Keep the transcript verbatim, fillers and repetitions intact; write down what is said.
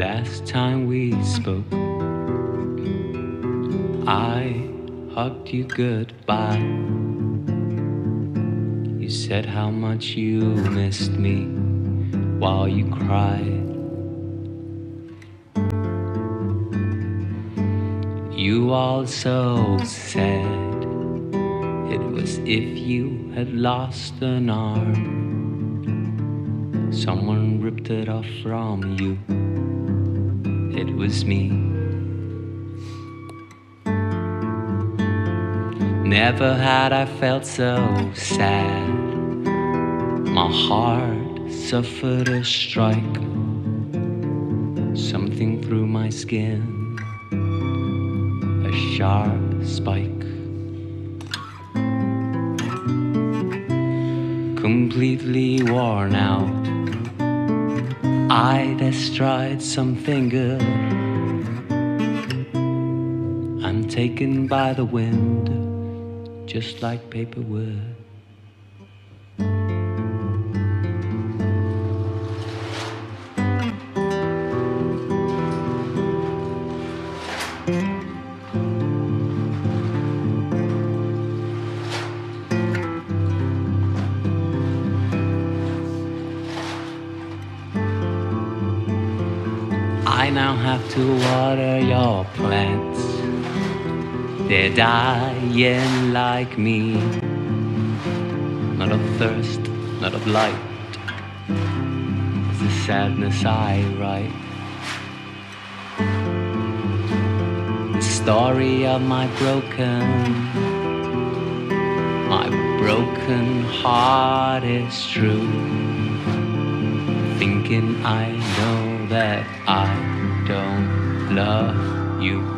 Last time we spoke, I hugged you goodbye. You said how much you missed me while you cried. You also said it was if you had lost an arm, someone ripped it off from you. It was me. Never had I felt so sad. My heart suffered a strike. Something through my skin, a sharp spike. Completely worn out, I destroyed something good. I'm taken by the wind, just like paper would. I now have to water your plants. They're dying like me. Not of thirst, not of light. It's the sadness I write. The story of my broken, my broken heart is true. Thinking I know that I don't love you.